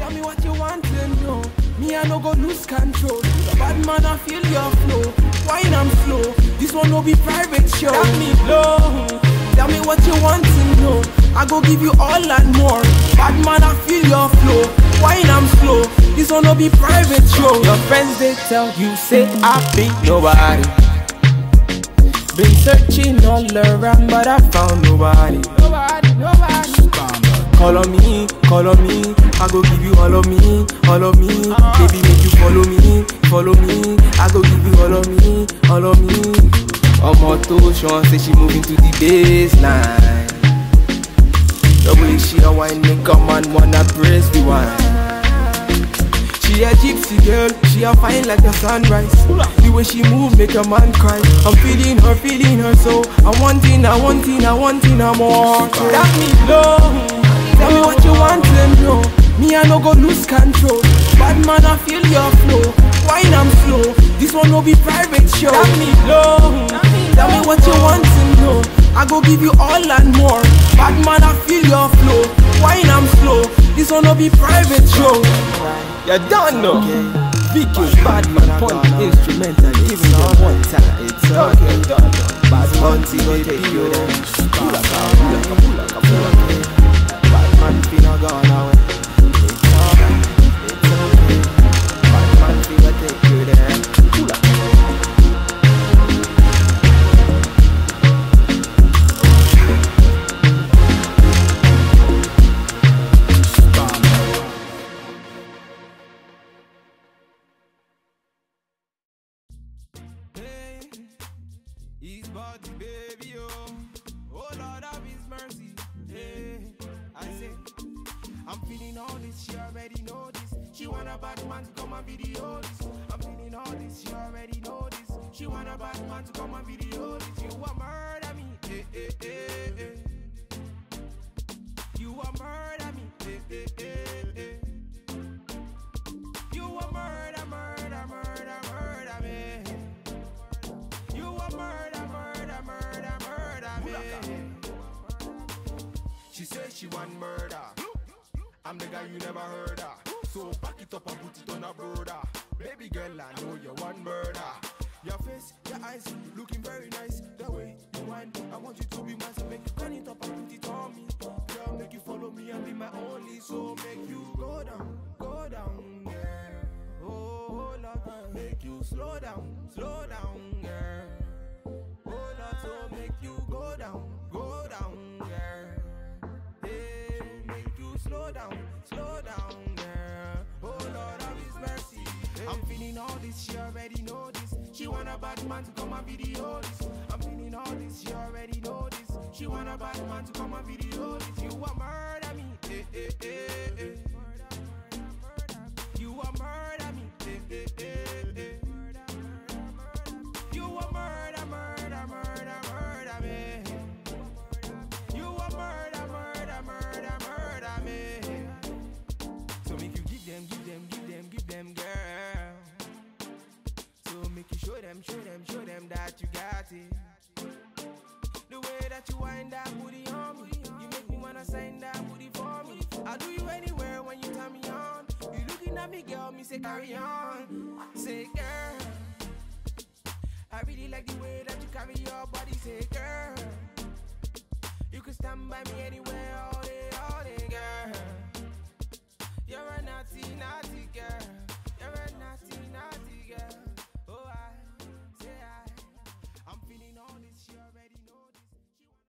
Tell me what you want to know. Me, I no go lose control. Bad man, I feel your flow. Wine and flow. This one no be private show. Tell me low. Tell me what you want to know. I go give you all and more. Bad man, I feel your flow. Wine and slow. This one no be private show. Your friends they tell you say I be nobody. Been searching all around, but I found nobody. Nobody. Call on me, I go give you all of me, all of me. Baby, make you follow me, follow me. I go give you all of me, all of me. Omoto Sean say she moving to the baseline. The way she a wine make a man wanna praise the wine. She a gypsy girl, she a fine like the sunrise. The way she move make a man cry. I'm feeling her so I want it more. That me low. Tell me what you want to know. Me I no go lose control. Bad man I feel your flow. Wine and flow. This one no be private show. Tell me low. Tell me what you want to know. I go give you all and more. Bad man I feel your flow. Wine and flow. This one no be private show. You don't know. VQ bad man point instrumental. Giving them one time. It's okay. Bad man go take you there. Pull up. Man finna gone away. It's okay. Bad man finna take you there. Pull up. Hey, his body, baby, oh Lord have his mercy. Hey, I say, I'm feeling all this, she already know this. She want a bad man to come and be the oldest. I'm feeling all this, she already know this. She want a bad man to come and be the oldest. You a murder me, eh, eh, eh, eh. You a murder me, eh, eh, eh, eh. You a murder me. You a murder me. She says she want murder. I'm the guy you never heard of. So back it up and put it on a brother. Baby girl, I know you want murder. Your face, your eyes, looking very nice. The way you whine, I want you to be mine. So make you turn it up and put it on me. Girl, make you follow me and be my only. So make you go down, girl. Oh, Lord, make you slow down, girl. Oh, Lord, so make you go down, girl. Slow down, girl. Oh Lord have his mercy. Hey. I'm feeling all this, she already know this. She want a bad man to come and be the oldest. I'm feeling all this, she already know this. She want a bad man to come and be the oldest. You a murder me, eh, eh, eh, eh. You a murder me, eh, eh, eh, eh. You a murder me. You a murder me. So make you give them, girl. So make you show them that you got it. The way that you wind that booty on me, you make me wanna sign that booty for me. I'll do you anywhere when you turn me on. You looking at me, girl, me say carry on. Say girl, I really like the way that you carry your body. Say girl, you can stand by me anywhere.